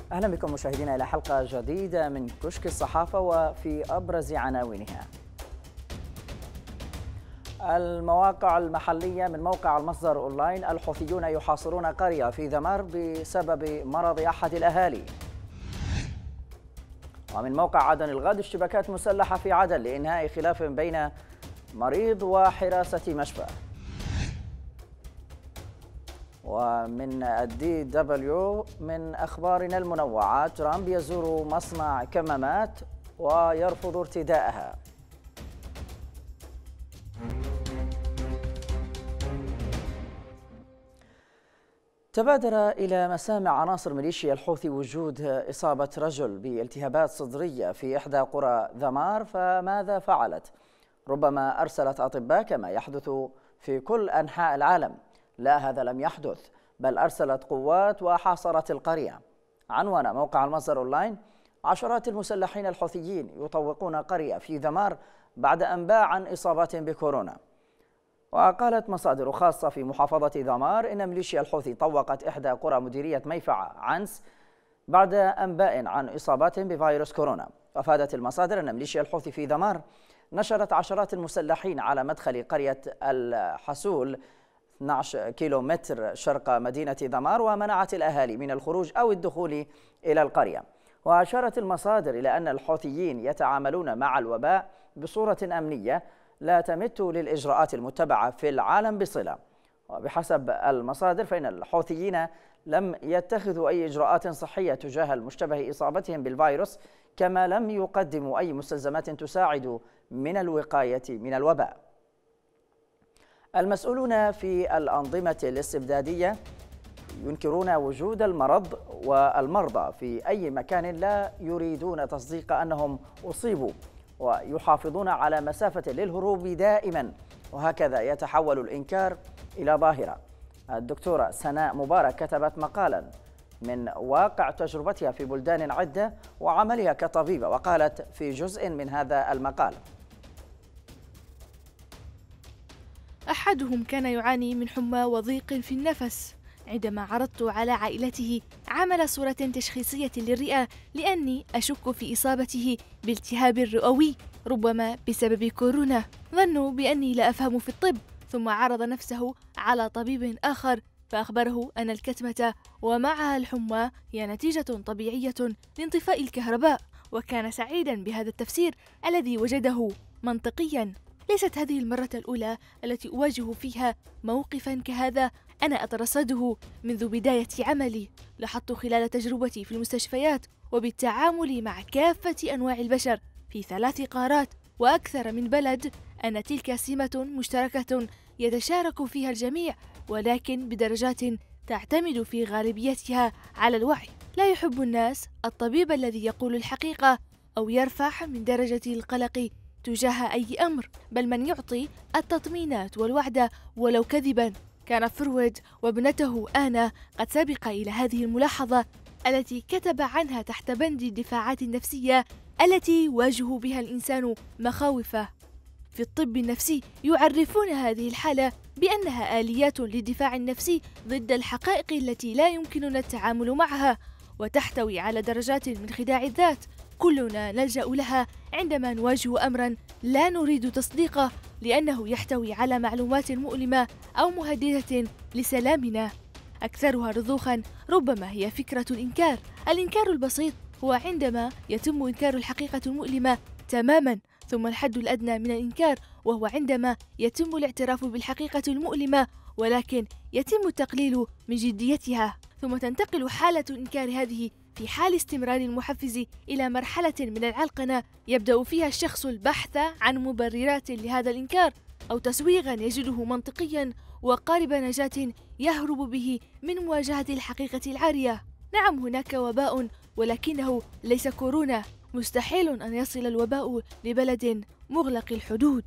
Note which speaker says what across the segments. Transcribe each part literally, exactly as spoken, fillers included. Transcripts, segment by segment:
Speaker 1: أهلا بكم مشاهدينا إلى حلقة جديدة من كشك الصحافة وفي أبرز عناوينها. المواقع المحلية من موقع المصدر أونلاين: الحوثيون يحاصرون قرية في ذمار بسبب مرض أحد الأهالي. ومن موقع عدن الغد: اشتباكات مسلحة في عدن لإنهاء خلاف بين مريض وحراسة مشفى. ومن الدي دبليو من أخبارنا المنوعة: ترامب يزور مصنع كمامات ويرفض ارتداءها. تبادر إلى مسامع عناصر ميليشيا الحوثي وجود إصابة رجل بالتهابات صدرية في إحدى قرى ذمار، فماذا فعلت؟ ربما أرسلت أطباء كما يحدث في كل أنحاء العالم. لا، هذا لم يحدث، بل أرسلت قوات وحاصرت القرية. عنوان موقع المصدر أونلاين: عشرات المسلحين الحوثيين يطوقون قرية في ذمار بعد أنباء عن إصابات بكورونا. وقالت مصادر خاصة في محافظة ذمار إن ميليشيا الحوثي طوقت إحدى قرى مديرية ميفع عنس بعد أنباء عن إصابات بفيروس كورونا. وأفادت المصادر أن ميليشيا الحوثي في ذمار نشرت عشرات المسلحين على مدخل قرية الحسول اثني عشر كيلومتر شرق مدينة ذمار، ومنعت الأهالي من الخروج أو الدخول إلى القرية. وأشارت المصادر إلى أن الحوثيين يتعاملون مع الوباء بصورة أمنية لا تمت للإجراءات المتبعة في العالم بصلة. وبحسب المصادر فإن الحوثيين لم يتخذوا أي إجراءات صحية تجاه المشتبه إصابتهم بالفيروس، كما لم يقدموا أي مستلزمات تساعد من الوقاية من الوباء. المسؤولون في الأنظمة الاستبدادية ينكرون وجود المرض والمرضى في أي مكان، لا يريدون تصديق أنهم أصيبوا، ويحافظون على مسافة للهروب دائما، وهكذا يتحول الإنكار إلى ظاهرة. الدكتورة سناء مبارك كتبت مقالا من واقع تجربتها في بلدان عدة وعملها كطبيبة، وقالت في جزء من هذا المقال:
Speaker 2: أحدهم كان يعاني من حمى وضيق في النفس. عندما عرضت على عائلته عمل صورة تشخيصية للرئة لأني أشك في إصابته بالتهاب رئوي ربما بسبب كورونا. ظنوا بأني لا أفهم في الطب، ثم عرض نفسه على طبيب آخر فأخبره أن الكتمة ومعها الحمى هي نتيجة طبيعية لانطفاء الكهرباء، وكان سعيدا بهذا التفسير الذي وجده منطقيا. ليست هذه المرة الأولى التي أواجه فيها موقفا كهذا، أنا أترصده منذ بداية عملي. لاحظت خلال تجربتي في المستشفيات وبالتعامل مع كافة أنواع البشر في ثلاث قارات وأكثر من بلد أن تلك سمة مشتركة يتشارك فيها الجميع، ولكن بدرجات تعتمد في غالبيتها على الوعي. لا يحب الناس الطبيب الذي يقول الحقيقة أو يرفع من درجة القلق تجاه أي أمر، بل من يعطي التطمينات والوعد ولو كذبا. كان فرويد وابنته آنا قد سبق إلى هذه الملاحظة التي كتب عنها تحت بند الدفاعات النفسية التي يواجه بها الإنسان مخاوفه. في الطب النفسي يعرفون هذه الحالة بأنها آليات للدفاع النفسي ضد الحقائق التي لا يمكننا التعامل معها، وتحتوي على درجات من خداع الذات كلنا نلجأ لها عندما نواجه أمرا لا نريد تصديقه لأنه يحتوي على معلومات مؤلمة أو مهددة لسلامنا. أكثرها رضوخا ربما هي فكرة الإنكار. الإنكار البسيط هو عندما يتم إنكار الحقيقة المؤلمة تماما، ثم الحد الأدنى من الإنكار وهو عندما يتم الاعتراف بالحقيقة المؤلمة ولكن يتم التقليل من جديتها، ثم تنتقل حالة الإنكار هذه في حال استمرار المحفز إلى مرحلة من العلقنة يبدأ فيها الشخص البحث عن مبررات لهذا الإنكار أو تسويغا يجده منطقيا وقارب نجاة يهرب به من مواجهة الحقيقة العارية. نعم، هناك وباء ولكنه ليس كورونا. مستحيل أن يصل الوباء لبلد مغلق الحدود.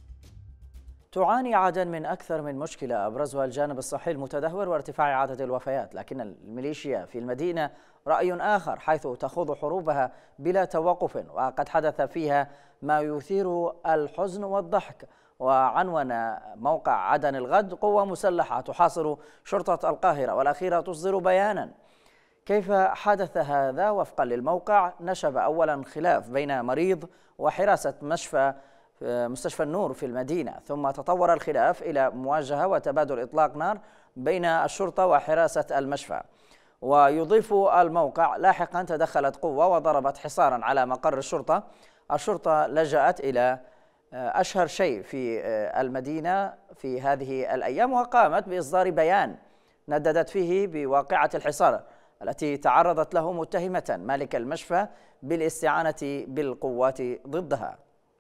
Speaker 1: تعاني عدن من أكثر من مشكلة أبرزها الجانب الصحي المتدهور وارتفاع عدد الوفيات، لكن الميليشيا في المدينة رأي آخر، حيث تخوض حروبها بلا توقف، وقد حدث فيها ما يثير الحزن والضحك. وعنون موقع عدن الغد: قوة مسلحة تحاصر شرطة القاهرة والأخيرة تصدر بيانا كيف حدث هذا؟ وفقا للموقع نشب أولا خلاف بين مريض وحراسة مشفى مستشفى النور في المدينة، ثم تطور الخلاف إلى مواجهة وتبادل إطلاق نار بين الشرطة وحراسة المشفى. ويضيف الموقع لاحقا تدخلت قوة وضربت حصارا على مقر الشرطة. الشرطة لجأت إلى أشهر شيء في المدينة في هذه الأيام، وقامت بإصدار بيان نددت فيه بواقعة الحصار التي تعرضت له متهمة مالك المشفى بالاستعانة بالقوات ضدها.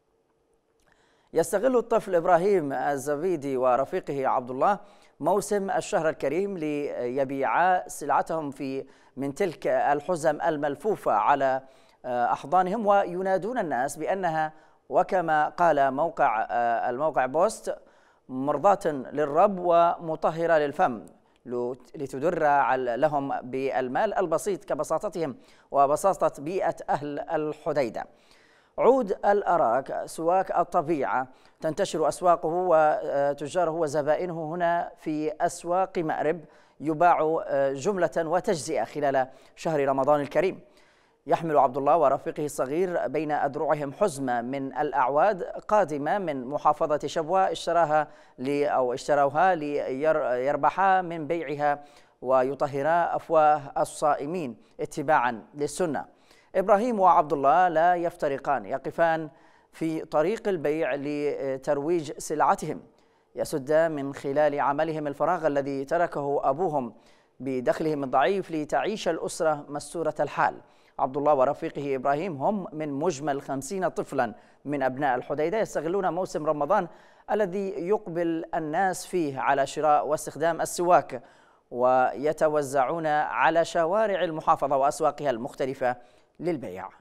Speaker 1: يستغل الطفل إبراهيم الزبيدي ورفيقه عبد الله موسم الشهر الكريم ليبيعا سلعتهم في من تلك الحزم الملفوفة على أحضانهم، وينادون الناس بأنها، وكما قال موقع الموقع بوست، مرضاة للرب ومطهرة للفم، لتدر لهم بالمال البسيط كبساطتهم وبساطة بيئة أهل الحديدة. عود الأراك سواك الطبيعة تنتشر أسواقه وتجاره وزبائنه هنا في أسواق مأرب، يباع جملة وتجزئة خلال شهر رمضان الكريم. يحمل عبد الله ورفيقه الصغير بين أدرعهم حزمة من الأعواد قادمة من محافظة شبوة اشتراها لي أو اشتروها ليربحا من بيعها ويطهرا أفواه الصائمين اتباعا للسنة. إبراهيم وعبد الله لا يفترقان، يقفان في طريق البيع لترويج سلعتهم، يسد من خلال عملهم الفراغ الذي تركه أبوهم بدخلهم الضعيف لتعيش الأسرة مستورة الحال. عبد الله ورفيقه إبراهيم هم من مجمل خمسين طفلا من أبناء الحديدة يستغلون موسم رمضان الذي يقبل الناس فيه على شراء واستخدام السواك، ويتوزعون على شوارع المحافظة وأسواقها المختلفة للبيع.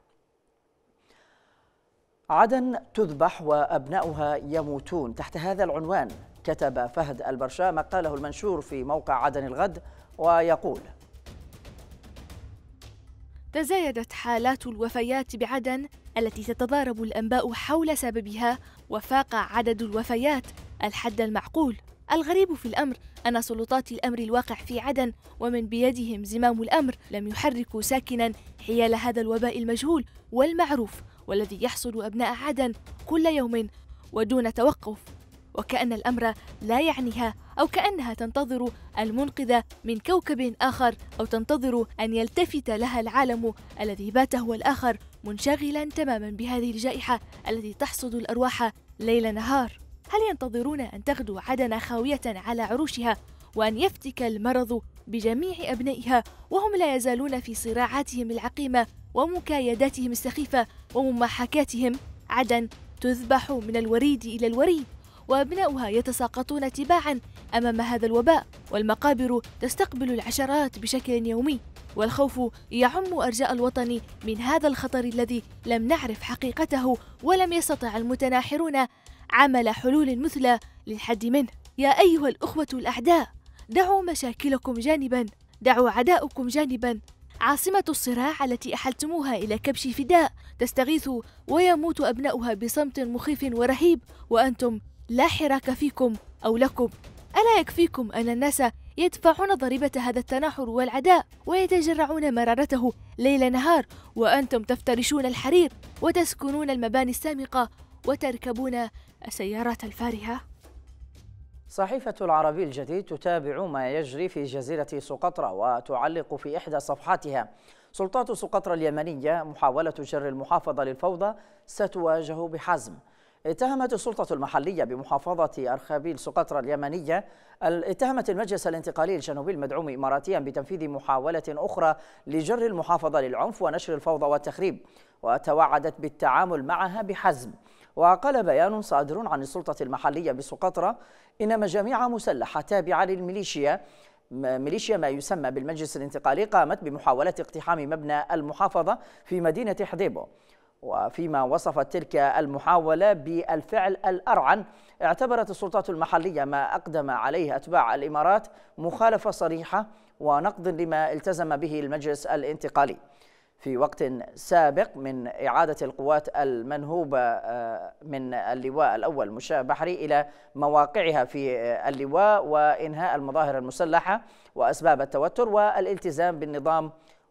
Speaker 1: عدن تذبح وأبناؤها يموتون، تحت هذا العنوان كتب فهد البرشا مقاله المنشور في موقع عدن الغد، ويقول:
Speaker 2: تزايدت حالات الوفيات بعدن التي تتضارب الأنباء حول سببها، وفاق عدد الوفيات الحد المعقول. الغريب في الأمر أن سلطات الأمر الواقع في عدن ومن بيدهم زمام الأمر لم يحركوا ساكنا حيال هذا الوباء المجهول والمعروف، والذي يحصد أبناء عدن كل يوم ودون توقف، وكأن الأمر لا يعنيها، أو كأنها تنتظر المنقذ من كوكب آخر، أو تنتظر أن يلتفت لها العالم الذي بات هو الآخر منشغلا تماما بهذه الجائحة التي تحصد الأرواح ليل نهار. هل ينتظرون أن تغدو عدن خاوية على عروشها وأن يفتك المرض بجميع أبنائها وهم لا يزالون في صراعاتهم العقيمة ومكايداتهم السخيفة ومماحكاتهم؟ عدن تذبح من الوريد إلى الوريد، وأبناؤها يتساقطون تباعا أمام هذا الوباء، والمقابر تستقبل العشرات بشكل يومي، والخوف يعم أرجاء الوطن من هذا الخطر الذي لم نعرف حقيقته ولم يستطع المتناحرون عمل حلول مثلى للحد منه. يا أيها الأخوة الأعداء، دعوا مشاكلكم جانبا، دعوا عداؤكم جانبا. عاصمة الصراع التي أحلتموها إلى كبش فداء تستغيث ويموت أبناؤها بصمت مخيف ورهيب، وأنتم لا حراك فيكم أو لكم. ألا يكفيكم أن الناس يدفعون ضريبة هذا التناحر والعداء ويتجرعون مرارته ليل نهار، وأنتم تفترشون الحرير وتسكنون المباني السامقة وتركبون السيارات الفارهة؟
Speaker 1: صحيفة العربي الجديد تتابع ما يجري في جزيرة سقطرى وتعلق في إحدى صفحاتها: سلطات سقطرى اليمنية محاولة جر المحافظة للفوضى ستواجه بحزم. اتهمت السلطة المحلية بمحافظة أرخبيل سقطرى اليمنية اتهمت المجلس الانتقالي الجنوبي المدعوم إماراتيا بتنفيذ محاولة أخرى لجر المحافظة للعنف ونشر الفوضى والتخريب، وتوعدت بالتعامل معها بحزم. وقال بيان صادر عن السلطة المحلية بسقطرى إن مجاميع مسلحة تابعة للميليشيا ميليشيا ما يسمى بالمجلس الانتقالي قامت بمحاولة اقتحام مبنى المحافظة في مدينة حديبو، وفيما وصفت تلك المحاولة بالفعل الأرعن، اعتبرت السلطات المحلية ما أقدم عليه أتباع الإمارات مخالفة صريحة ونقض لما التزم به المجلس الانتقالي. في وقت سابق من إعادة القوات المنهوبة من اللواء الأول مشاة بحري إلى مواقعها في اللواء وإنهاء المظاهر المسلحة وأسباب التوتر والالتزام بالنظام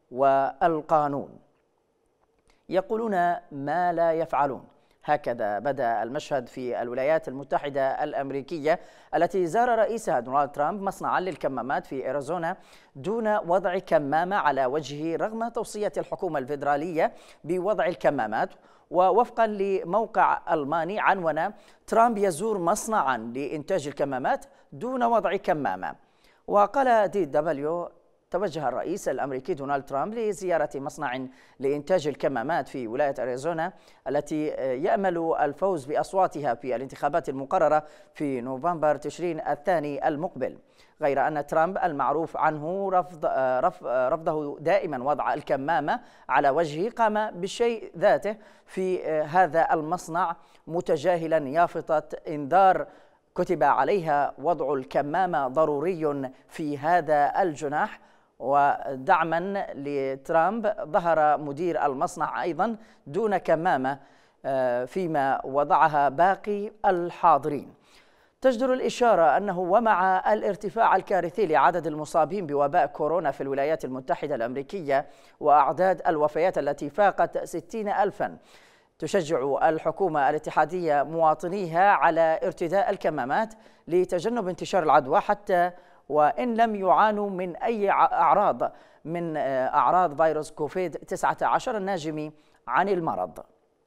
Speaker 1: والقانون. يقولون ما لا يفعلون. هكذا بدأ المشهد في الولايات المتحدة الأمريكية التي زار رئيسها دونالد ترامب مصنعا للكمامات في أريزونا دون وضع كمامة على وجهه رغم توصية الحكومة الفيدرالية بوضع الكمامات. ووفقا لموقع ألماني عنون ترامب يزور مصنعا لإنتاج الكمامات دون وضع كمامة. وقال دي دبليو توجه الرئيس الأمريكي دونالد ترامب لزيارة مصنع لإنتاج الكمامات في ولاية أريزونا التي يأمل الفوز بأصواتها في الانتخابات المقررة في نوفمبر تشرين الثاني المقبل. غير أن ترامب المعروف عنه رفض رفضه دائما وضع الكمامة على وجهه قام بالشيء ذاته في هذا المصنع متجاهلا يافطة إنذار كتب عليها وضع الكمامة ضروري في هذا الجناح. ودعما لترامب ظهر مدير المصنع أيضا دون كمامة فيما وضعها باقي الحاضرين. تجدر الإشارة أنه ومع الارتفاع الكارثي لعدد المصابين بوباء كورونا في الولايات المتحدة الأمريكية وأعداد الوفيات التي فاقت ستين ألفا، تشجع الحكومة الاتحادية مواطنيها على ارتداء الكمامات لتجنب انتشار العدوى حتى وإن لم يعانوا من أي أعراض من أعراض فيروس كوفيد تسعة عشر الناجم عن المرض.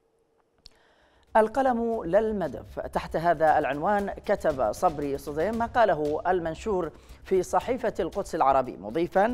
Speaker 1: القلم للمدف. تحت هذا العنوان كتب صبري صديم ما قاله المنشور في صحيفة القدس العربي مضيفا: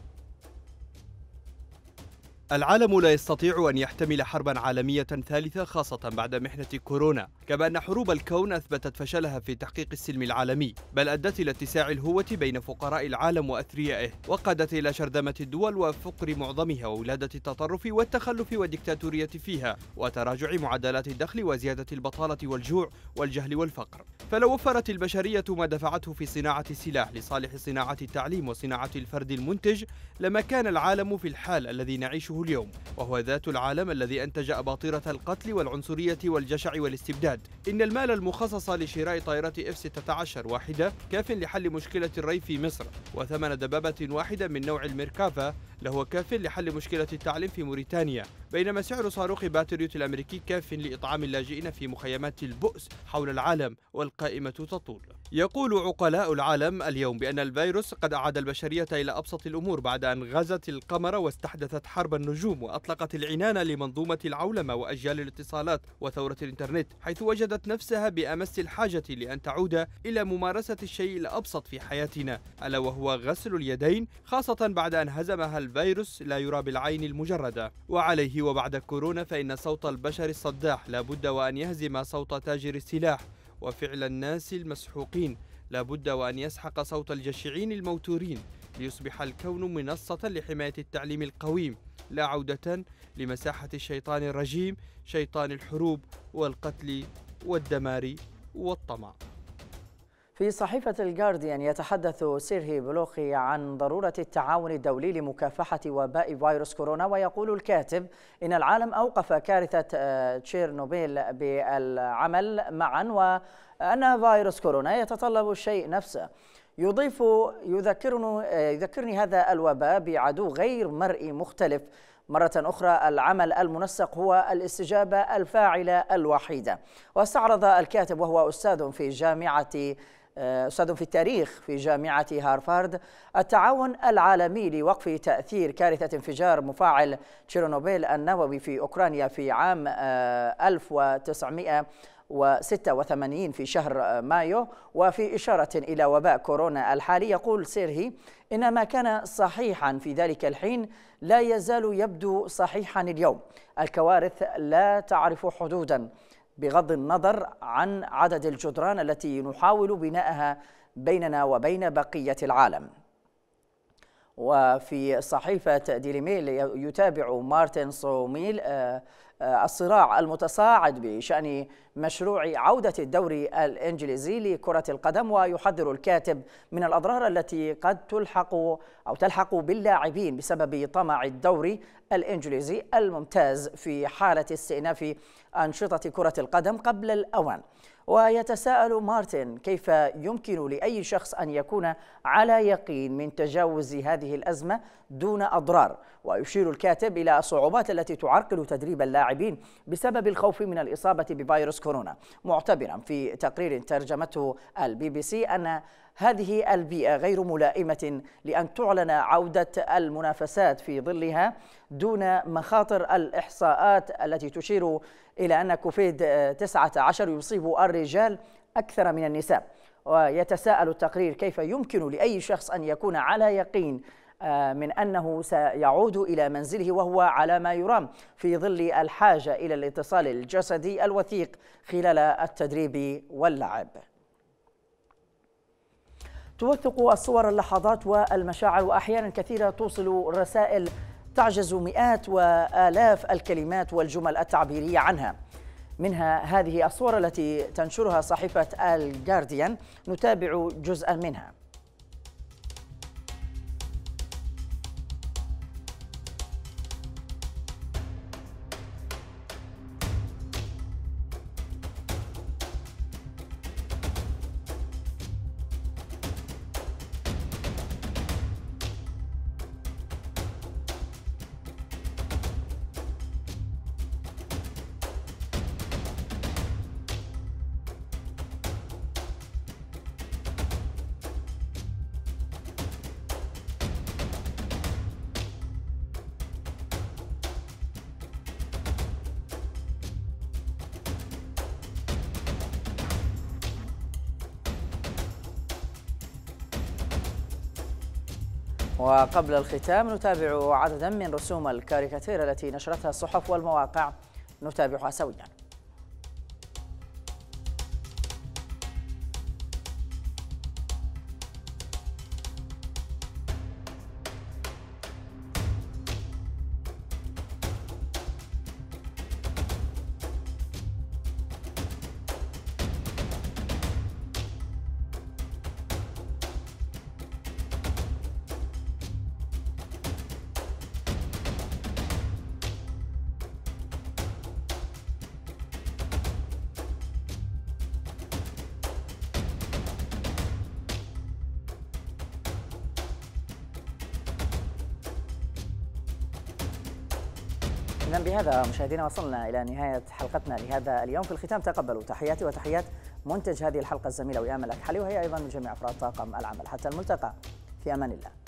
Speaker 3: العالم لا يستطيع أن يحتمل حربا عالمية ثالثة خاصة بعد محنة كورونا، كما أن حروب الكون أثبتت فشلها في تحقيق السلم العالمي، بل أدت إلى اتساع الهوة بين فقراء العالم وأثريائه، وقادت إلى شرذمة الدول وفقر معظمها وولادة التطرف والتخلف والديكتاتورية فيها، وتراجع معدلات الدخل وزيادة البطالة والجوع والجهل والفقر. فلو وفرت البشرية ما دفعته في صناعة السلاح لصالح صناعة التعليم وصناعة الفرد المنتج، لما كان العالم في الحال الذي نعيشه اليوم، وهو ذات العالم الذي أنتج أباطرة القتل والعنصرية والجشع والاستبداد. إن المال المخصص لشراء طائرة إف ستة عشر واحدة كاف لحل مشكلة الري في مصر، وثمن دبابة واحدة من نوع الميركافا لهو كاف لحل مشكلة التعليم في موريتانيا، بينما سعر صاروخ باتريوت الأمريكي كاف لإطعام اللاجئين في مخيمات البؤس حول العالم، والقائمة تطول. يقول عقلاء العالم اليوم بأن الفيروس قد أعاد البشرية إلى أبسط الأمور بعد أن غزت القمر واستحدثت حرب النجوم وأطلقت العنان لمنظومة العولمة وأجيال الاتصالات وثورة الإنترنت، حيث وجدت نفسها بأمس الحاجة لأن تعود إلى ممارسة الشيء الأبسط في حياتنا، ألا وهو غسل اليدين، خاصة بعد أن هزمها الفيروس لا يرى بالعين المجردة. وعليه وبعد كورونا فإن صوت البشر الصداح لا بد وأن يهزم صوت تاجر السلاح، وفعل الناس المسحوقين لا بد وأن يسحق صوت الجشعين الموتورين، ليصبح الكون منصة لحماية التعليم القويم، لا عودة لمساحة الشيطان الرجيم، شيطان الحروب والقتل والدمار والطمع.
Speaker 1: في صحيفة الجارديان يتحدث سيرهي بلوخي عن ضرورة التعاون الدولي لمكافحة وباء فيروس كورونا، ويقول الكاتب إن العالم أوقف كارثة تشيرنوبيل بالعمل معا، وأن فيروس كورونا يتطلب الشيء نفسه. يضيف يذكرني, يذكرني هذا الوباء بعدو غير مرئي مختلف. مرة أخرى العمل المنسق هو الاستجابة الفاعلة الوحيدة. واستعرض الكاتب وهو أستاذ في جامعة أستاذ في التاريخ في جامعة هارفارد التعاون العالمي لوقف تأثير كارثة انفجار مفاعل تشيرنوبيل النووي في أوكرانيا في عام ألف وتسعمئة وستة وثمانين في شهر مايو. وفي إشارة إلى وباء كورونا الحالي يقول سيرهي إن ما كان صحيحا في ذلك الحين لا يزال يبدو صحيحا اليوم. الكوارث لا تعرف حدودا بغض النظر عن عدد الجدران التي نحاول بناءها بيننا وبين بقية العالم. وفي صحيفة ديلي ميل يتابع مارتن صوميل الصراع المتصاعد بشأن مشروع عودة الدوري الإنجليزي لكرة القدم، ويحذر الكاتب من الأضرار التي قد تلحق أو تلحق باللاعبين بسبب طمع الدوري الإنجليزي الممتاز في حالة استئناف أنشطة كرة القدم قبل الأوان. ويتساءل مارتن كيف يمكن لأي شخص أن يكون على يقين من تجاوز هذه الأزمة دون أضرار. ويشير الكاتب إلى الصعوبات التي تعرقل تدريب اللاعبين بسبب الخوف من الإصابة بفيروس كورونا، معتبرا في تقرير ترجمته البي بي سي أن هذه البيئة غير ملائمة لأن تعلن عودة المنافسات في ظلها دون مخاطر الإحصاءات التي تشير إلى أن كوفيد تسعة عشر يصيب الرجال أكثر من النساء. ويتساءل التقرير كيف يمكن لأي شخص أن يكون على يقين من أنه سيعود إلى منزله وهو على ما يرام في ظل الحاجة إلى الاتصال الجسدي الوثيق خلال التدريب واللعب. توثق الصور اللحظات والمشاعر، وأحيانا كثيرة توصل رسائل تعجز مئات وآلاف الكلمات والجمل التعبيرية عنها. منها هذه الصور التي تنشرها صحيفة الجارديان، نتابع جزءا منها. وقبل الختام نتابع عددا من رسوم الكاريكاتير التي نشرتها الصحف والمواقع، نتابعها سويا. إذن بهذا مشاهدينا وصلنا إلى نهاية حلقتنا لهذا اليوم. في الختام تقبلوا تحياتي وتحيات منتج هذه الحلقة الزميلة وإيمان الأكحلي، وهي أيضا من جميع أفراد طاقم العمل. حتى الملتقى، في أمان الله.